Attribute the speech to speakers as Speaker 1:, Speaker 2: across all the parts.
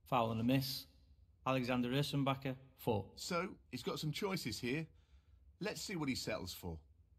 Speaker 1: Foul and a miss. Alexander Ursenbacher, 4.
Speaker 2: So, he's got some choices here. Let's see what he settles for.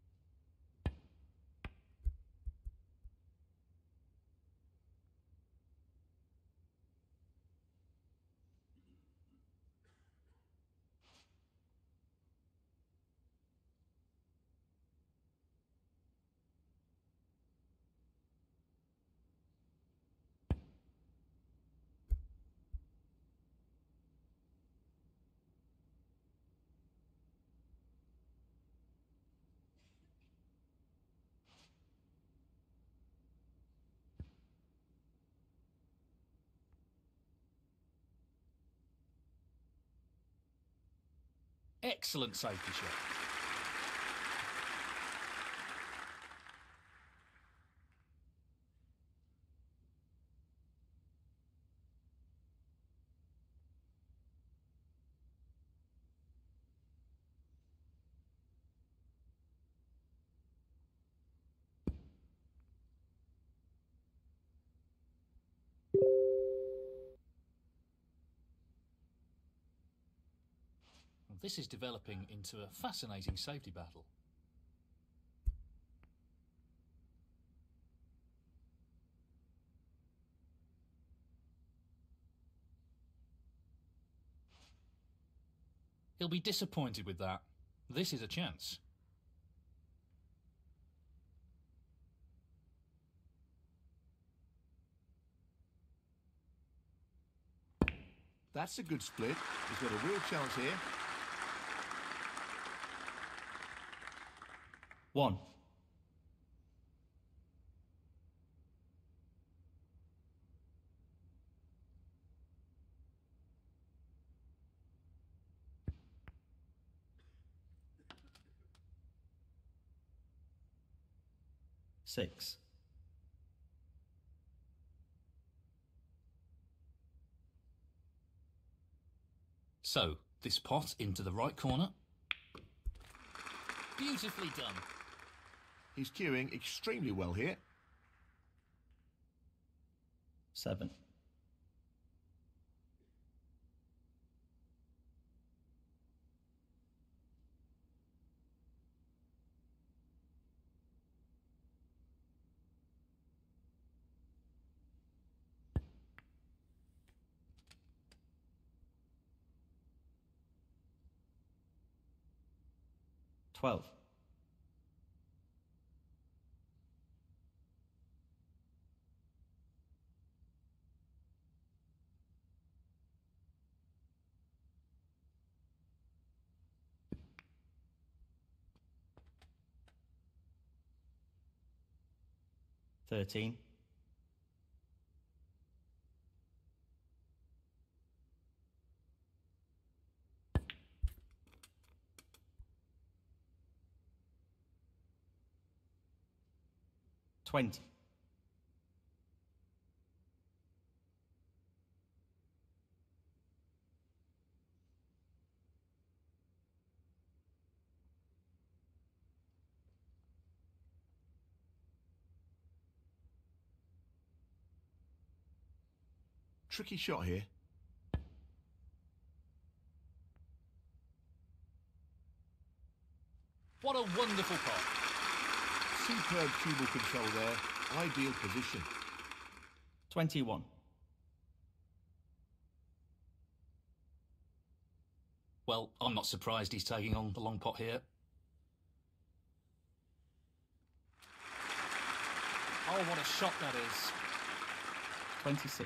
Speaker 3: Excellent safety shot. Well, this is developing into a fascinating safety battle. He'll be disappointed with that. This is a chance.
Speaker 2: That's a good split. He's got a real chance here.
Speaker 1: 1. Six.
Speaker 3: So, this pot into the right corner. Beautifully done.
Speaker 2: He's cueing extremely well here.
Speaker 1: 7.12. 13. 20.
Speaker 2: 'Tricky shot here.
Speaker 3: What a wonderful pot.
Speaker 2: Superb tubal control there. Ideal position.
Speaker 1: 21.
Speaker 3: Well, I'm not surprised he's taking on the long pot here. Oh, what a shot that is.
Speaker 1: 26.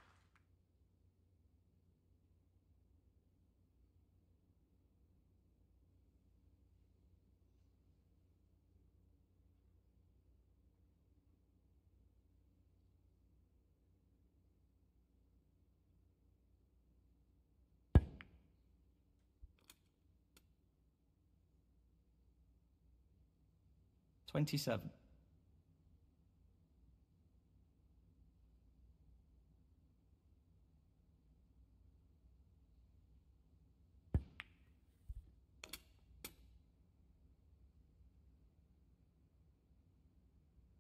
Speaker 1: 27.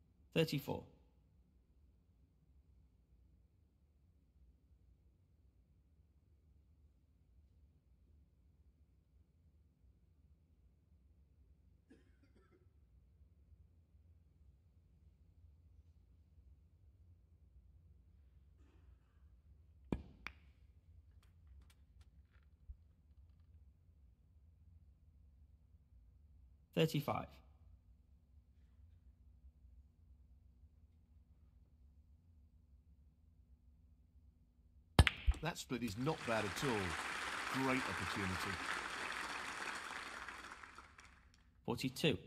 Speaker 1: 34. 35.
Speaker 2: That split is not bad at all. Great opportunity.
Speaker 1: 42.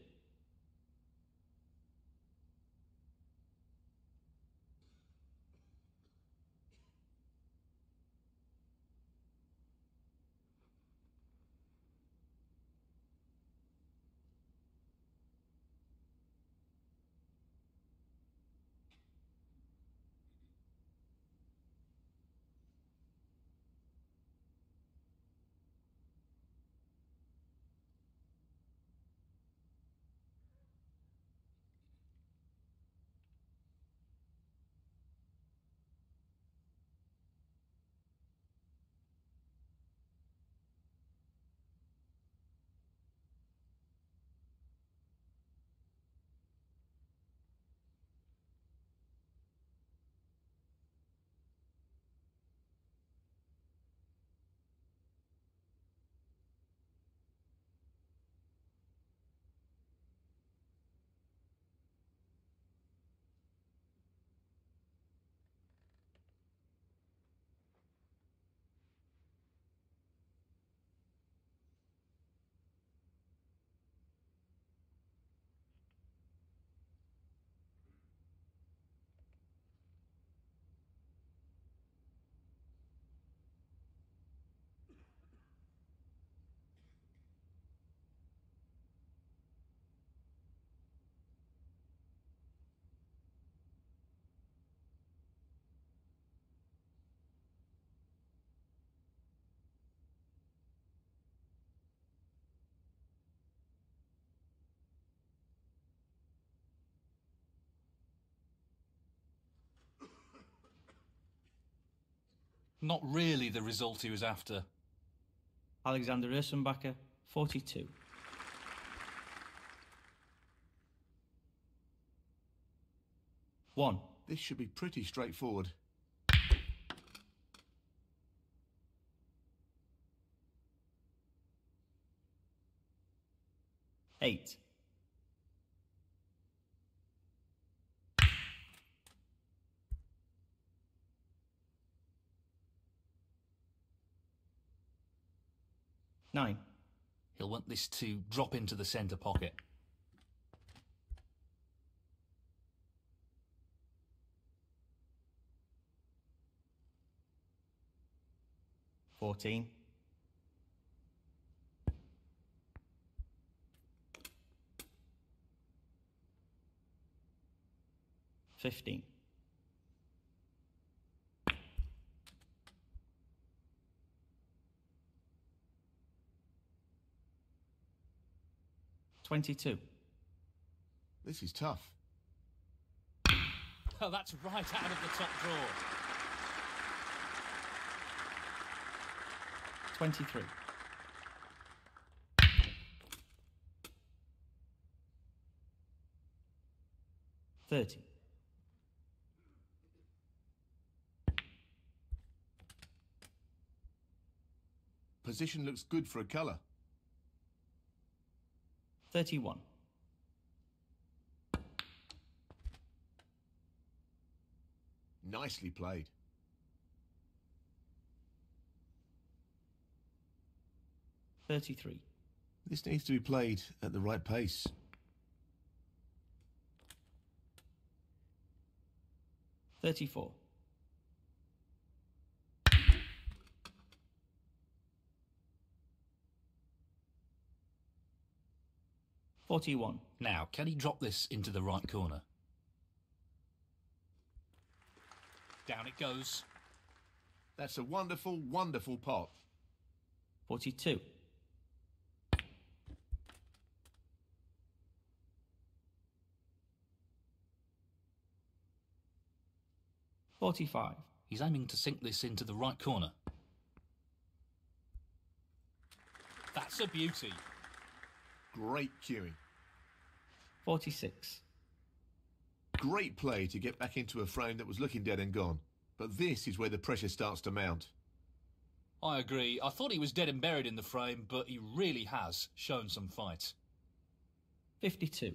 Speaker 3: Not really the result he was after.
Speaker 1: Alexander Ursenbacher, 42. One.
Speaker 2: This should be pretty straightforward.
Speaker 1: 8. 9.
Speaker 3: He'll want this to drop into the centre pocket.
Speaker 1: 14. 15. 22.
Speaker 2: This is tough.
Speaker 3: Oh, that's right out of the top drawer.
Speaker 1: 23. 30.
Speaker 2: 'Position looks good for a colour.
Speaker 1: 31.
Speaker 2: 'Nicely played.
Speaker 1: 33.
Speaker 2: This needs to be played at the right pace.
Speaker 1: 34. 41.
Speaker 3: Now, can he drop this into the right corner? Down it goes.
Speaker 2: That's a wonderful, wonderful pot.
Speaker 1: 42. 45.
Speaker 3: He's aiming to sink this into the right corner. That's a beauty.
Speaker 2: Great cueing.
Speaker 1: 46.
Speaker 2: Great play to get back into a frame that was looking dead and gone. But this is where the pressure starts to mount.
Speaker 3: I agree. I thought he was dead and buried in the frame, but he really has shown some fight.
Speaker 1: 52.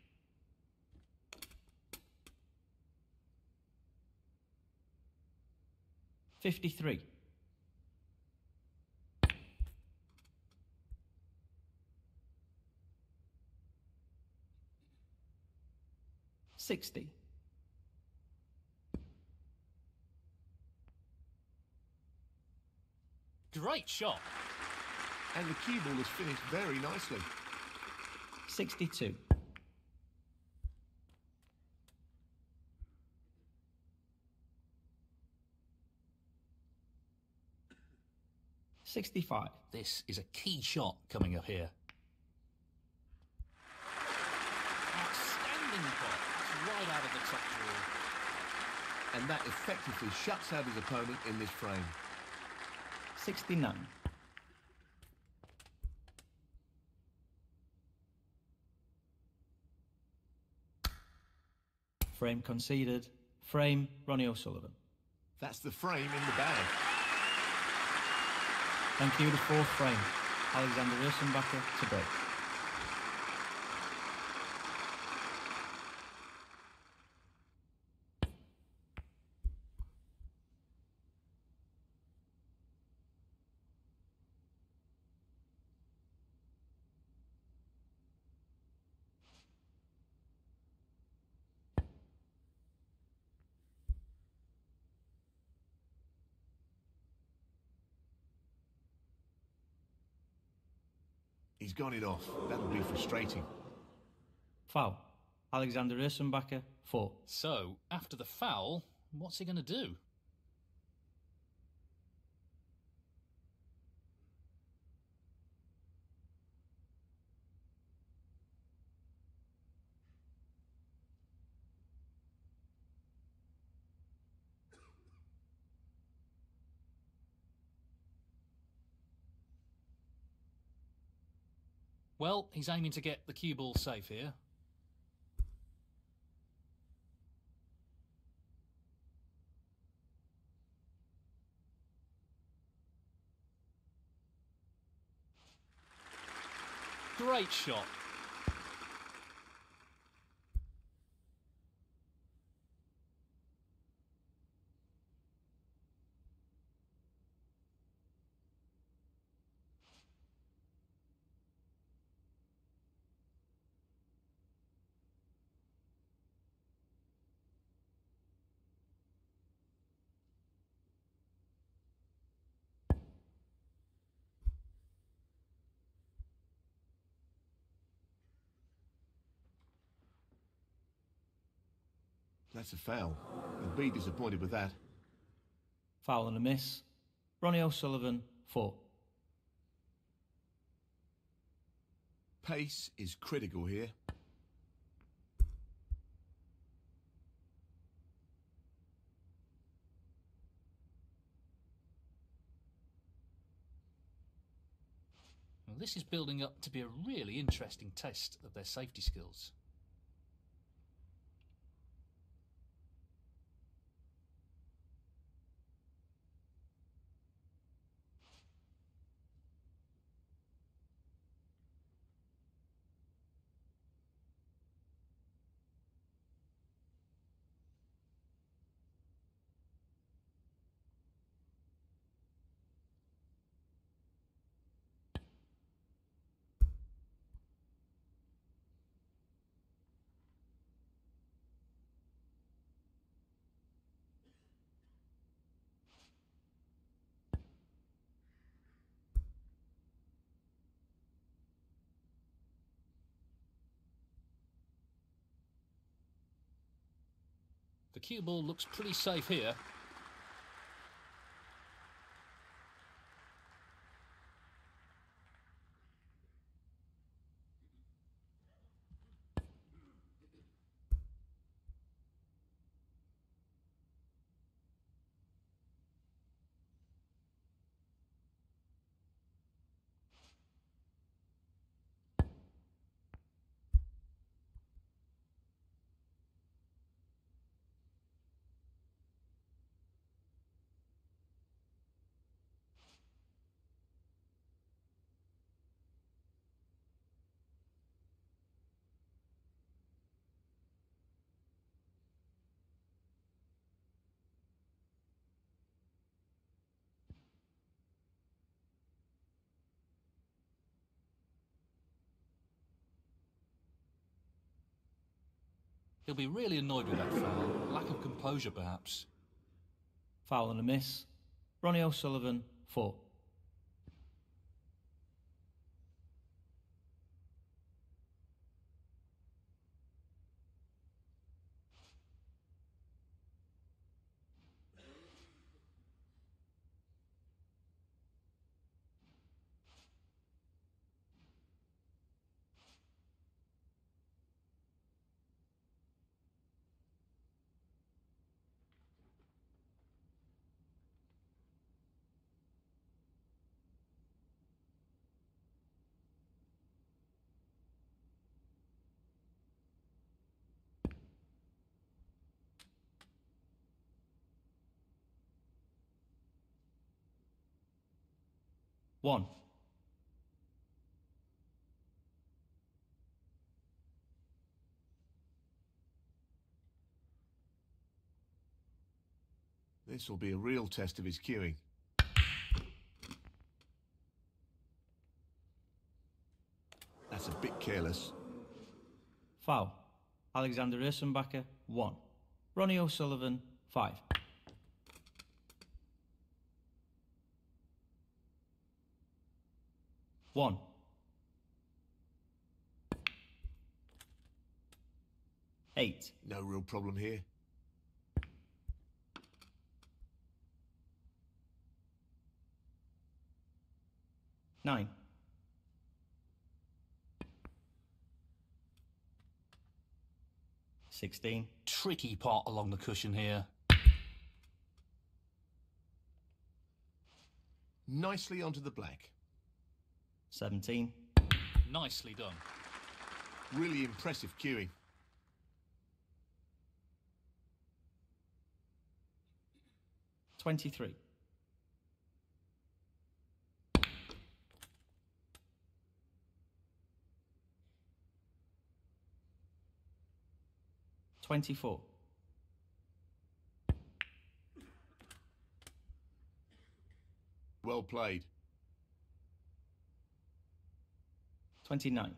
Speaker 1: 53. 60.
Speaker 3: Great shot.
Speaker 2: And the cue ball has finished very nicely.
Speaker 1: 62. 65.
Speaker 3: This is a key shot coming up here. Outstanding pot. It's right out of the top drawer.
Speaker 2: And that effectively shuts out his opponent in this frame.
Speaker 1: 69. 'Frame conceded. Frame, Ronnie O'Sullivan.
Speaker 2: That's the frame in the bag.
Speaker 1: Thank you, the 4th frame. Alexander Ursenbacher to break.
Speaker 2: He's gone it off. That'll be frustrating.
Speaker 1: Foul. Alexander Ursenbacher, 4.
Speaker 3: So, after the foul, what's he going to do? Well, he's aiming to get the cue ball safe here. Great shot.
Speaker 2: That's a foul. He'll be disappointed with that.
Speaker 1: Foul and a miss. Ronnie O'Sullivan, 4.
Speaker 2: Pace is critical here.
Speaker 3: Well, this is building up to be a really interesting test of their safety skills. The cue ball looks pretty safe here. He'll be really annoyed with that foul. Lack of composure, perhaps.
Speaker 1: Foul and a miss. Ronnie O'Sullivan, 4. One.
Speaker 2: This will be a real test of his cueing. That's a bit careless.
Speaker 1: Foul. Alexander Irsenbacher, 1. Ronnie O'Sullivan, 5. One. Eight.
Speaker 2: No real problem here.
Speaker 1: Nine. 16.
Speaker 3: Tricky pot along the cushion here.
Speaker 2: Nicely onto the black.
Speaker 1: 17.
Speaker 3: Nicely done.
Speaker 2: Really impressive cueing.
Speaker 1: 23. 24.
Speaker 2: 'Well played.
Speaker 1: 29.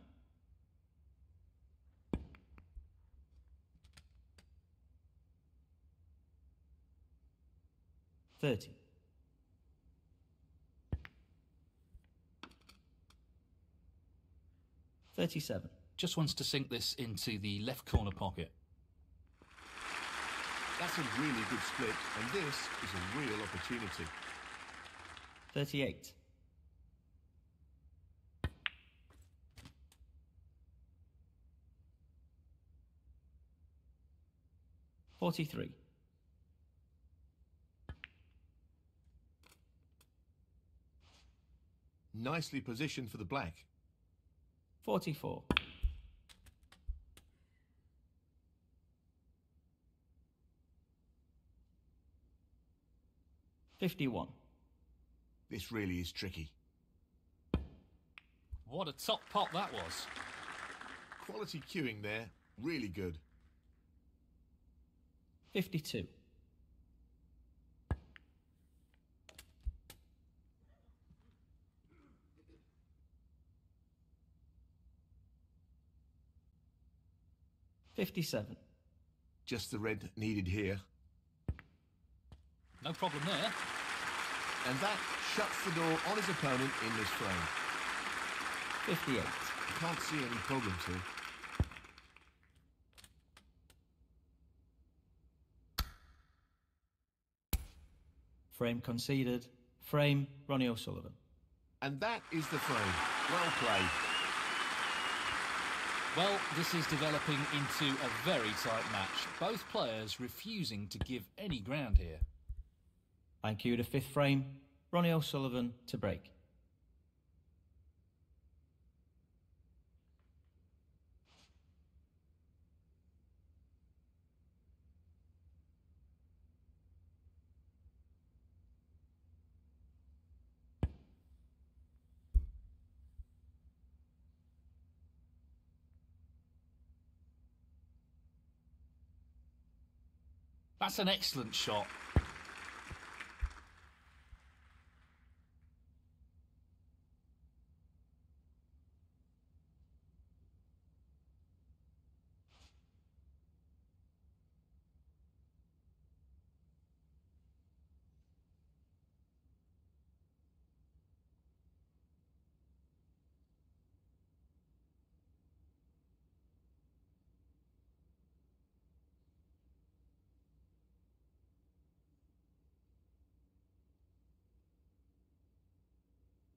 Speaker 1: 30. 37.
Speaker 3: Just wants to sink this into the left corner pocket.
Speaker 2: That's a really good split, and this is a real opportunity.
Speaker 1: 38. 43.
Speaker 2: 'Nicely positioned for the black.
Speaker 1: 44. 51.
Speaker 2: This really is tricky.
Speaker 3: What a top pot that was.
Speaker 2: Quality cueing there, really good.
Speaker 1: 52. 57.
Speaker 2: Just the red needed here.
Speaker 3: No problem there.
Speaker 2: And that shuts the door on his opponent in this frame.
Speaker 1: 58.
Speaker 2: You can't see any problems here.
Speaker 1: Frame conceded. Frame, Ronnie O'Sullivan.
Speaker 2: And that is the frame. Well played.
Speaker 3: Well, this is developing into a very tight match. Both players refusing to give any ground here.
Speaker 1: Thank you to fifth frame, Ronnie O'Sullivan to break.
Speaker 3: That's an excellent shot.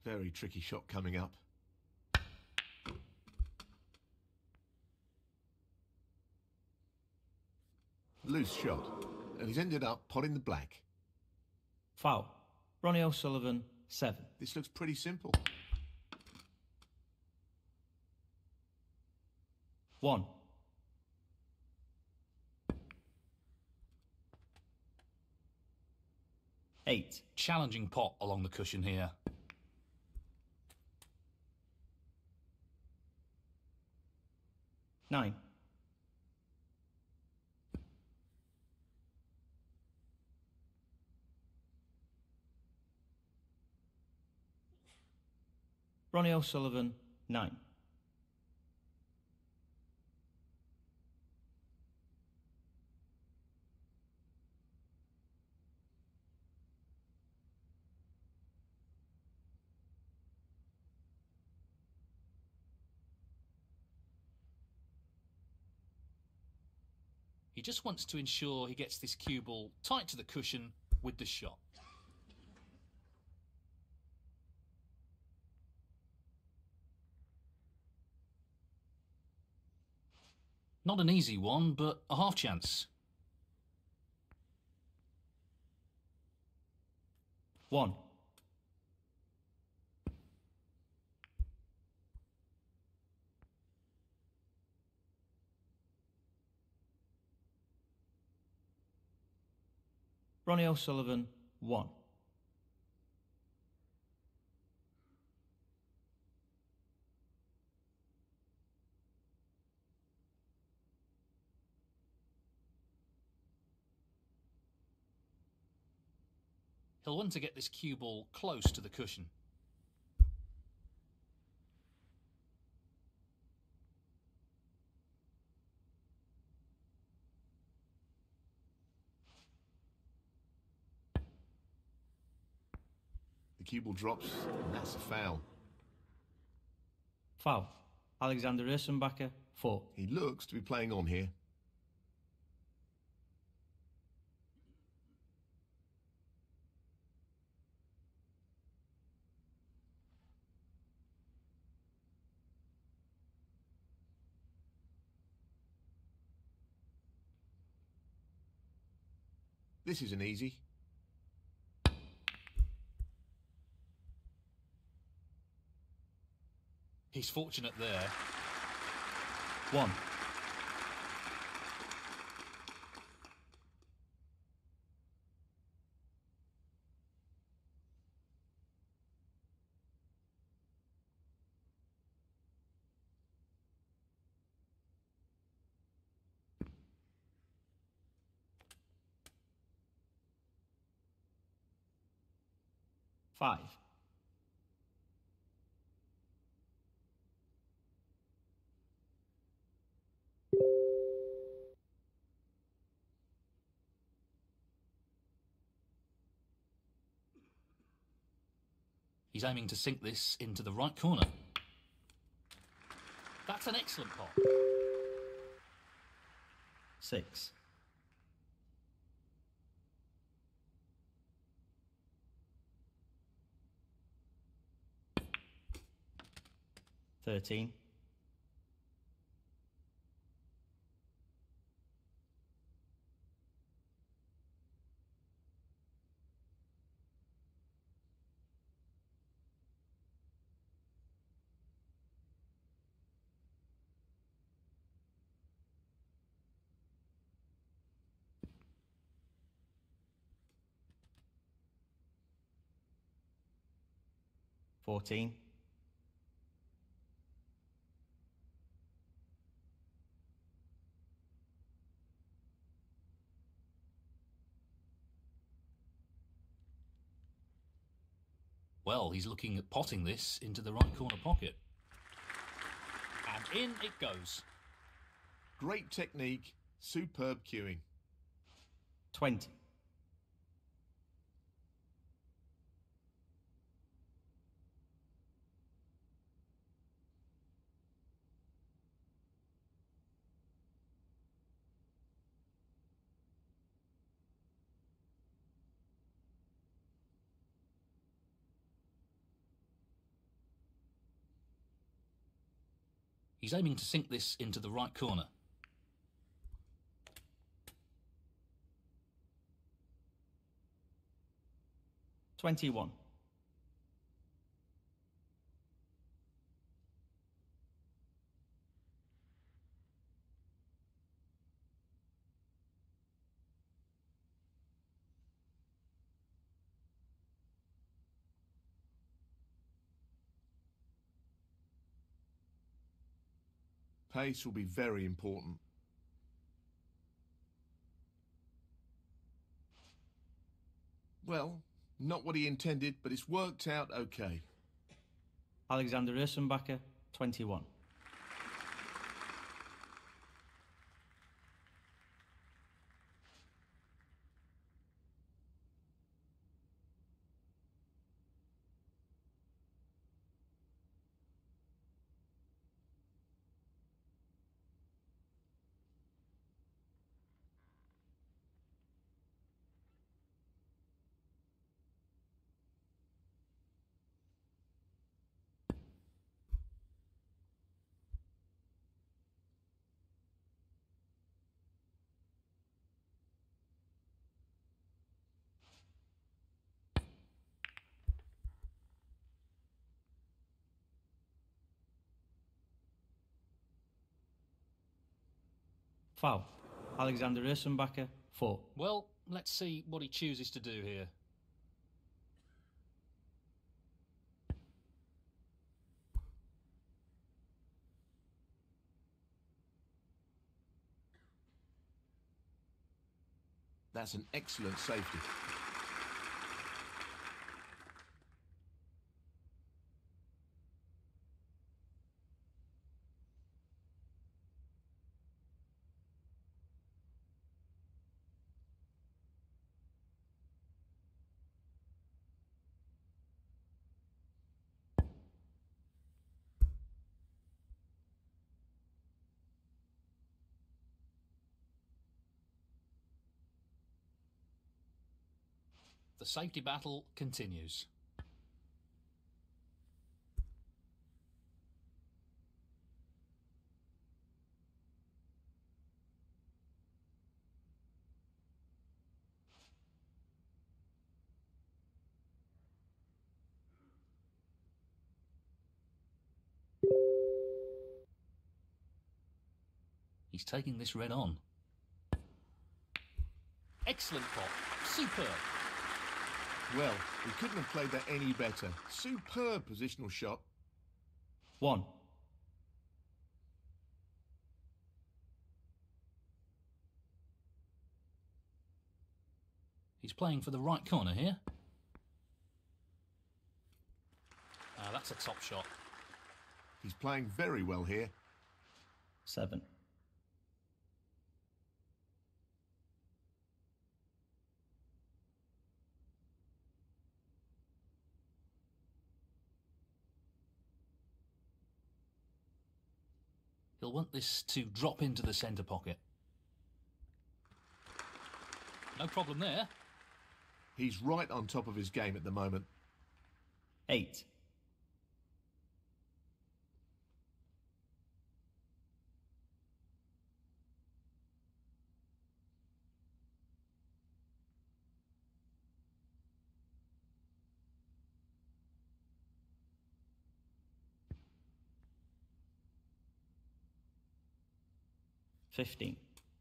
Speaker 2: Very tricky shot coming up. Loose shot, and he's ended up potting the black.
Speaker 1: Foul. Ronnie O'Sullivan, 7.
Speaker 2: This looks pretty simple.
Speaker 1: 1. Eight.
Speaker 3: Challenging pot along the cushion here.
Speaker 1: 9. 'Ronnie O'Sullivan, 9.
Speaker 3: 'He just wants to ensure he gets this cue ball tight to the cushion with the shot. Not an easy one, but a half chance.
Speaker 1: 1. 'Ronnie O'Sullivan, 1.
Speaker 3: 'He'll want to get this cue ball close to the cushion.
Speaker 2: The cue ball drops, and that's a foul.
Speaker 1: Foul. Alexander Ursenbacher, 4.
Speaker 2: He looks to be playing on here. This isn't easy.
Speaker 3: He's fortunate there.
Speaker 1: 1. 5.
Speaker 3: He's aiming to sink this into the right corner. That's an excellent pot.
Speaker 1: 6. 13. 14.
Speaker 3: 'Well, he's looking at potting this into the right corner pocket. And in it goes.
Speaker 2: Great technique, superb cueing.
Speaker 1: 20.
Speaker 3: He's aiming to sink this into the right corner.
Speaker 1: $21.
Speaker 2: Pace will be very important. Well, not what he intended, but it's worked out okay.
Speaker 1: Alexander Ursenbacher, 21. Foul. Alexander Ursenbacher, 4.
Speaker 3: Well, let's see what he chooses to do here.
Speaker 2: That's an excellent safety.
Speaker 3: The safety battle continues. He's taking this red on. Excellent pot. Superb.
Speaker 2: Well, he couldn't have played that any better. Superb positional shot.
Speaker 1: 1.
Speaker 3: He's playing for the right corner here. That's a top shot.
Speaker 2: He's playing very well here.
Speaker 1: 7.
Speaker 3: He'll want this to drop into the centre pocket. No problem there.
Speaker 2: He's right on top of his game at the moment.
Speaker 1: 8. $15.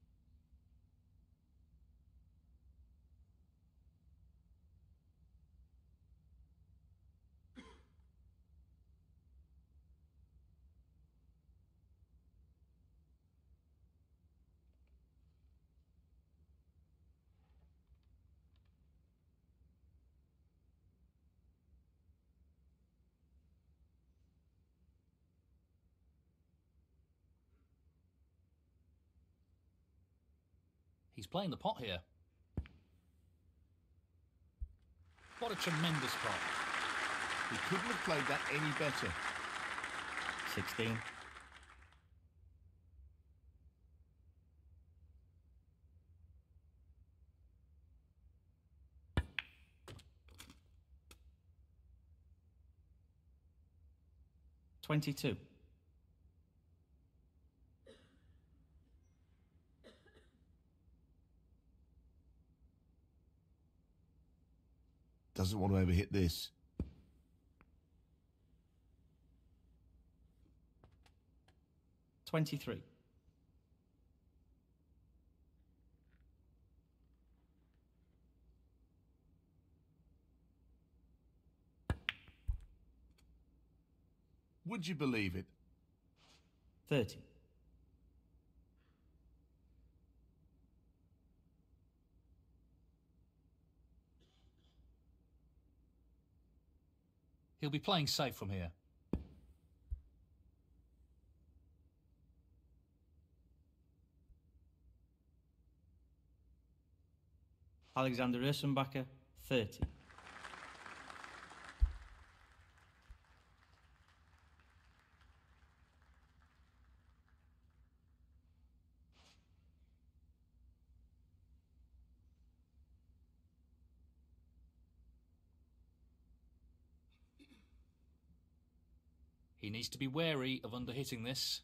Speaker 3: He's playing the pot here. What a tremendous pot.
Speaker 2: He couldn't have played that any better.
Speaker 1: 16. $22.
Speaker 2: Doesn't want to overhit this.
Speaker 1: $23.
Speaker 2: Would you believe it?
Speaker 1: 30.
Speaker 3: He'll be playing safe from here.
Speaker 1: Alexander Ursenbacher, 30.
Speaker 3: He needs to be wary of underhitting this.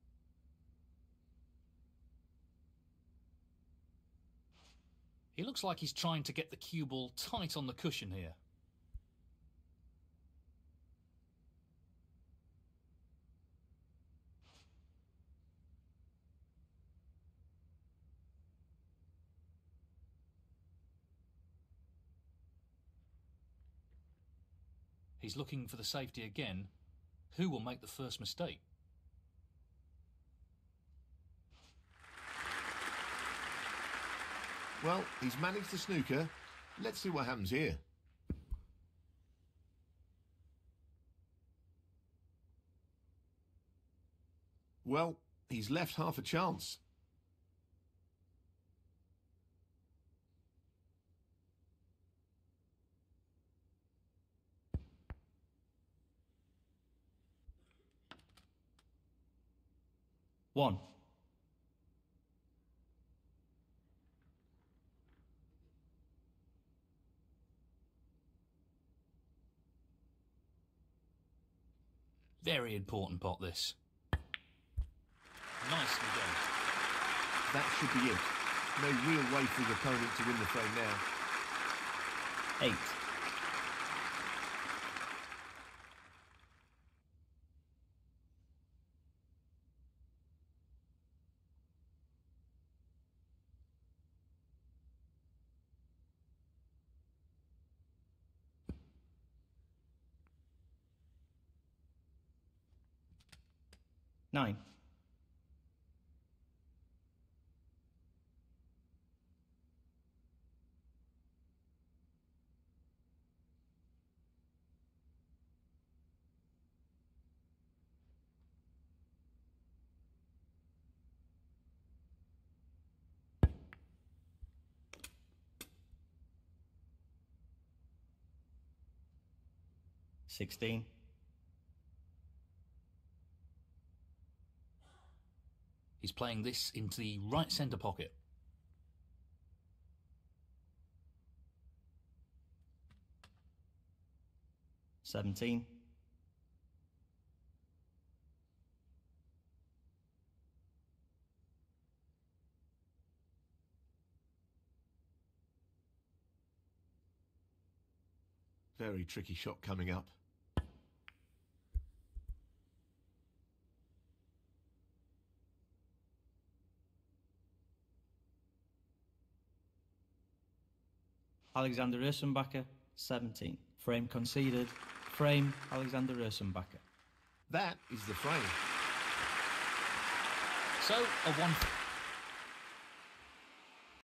Speaker 3: He looks like he's trying to get the cue ball tight on the cushion here. He's looking for the safety again. Who will make the first mistake?
Speaker 2: Well, he's managed the snooker. Let's see what happens here. Well, he's left half a chance.
Speaker 1: One.
Speaker 3: Very important pot, this. Nicely done.
Speaker 2: That should be it. No real way for his opponent to win the frame now.
Speaker 1: 8. Nine. $16.
Speaker 3: He's playing this into the right centre pocket.
Speaker 1: $17.
Speaker 2: Very tricky shot coming up.
Speaker 1: Alexander Ursenbacher, 17. Frame conceded. Frame, Alexander Ursenbacher.
Speaker 2: That is the frame.
Speaker 3: So, a 1...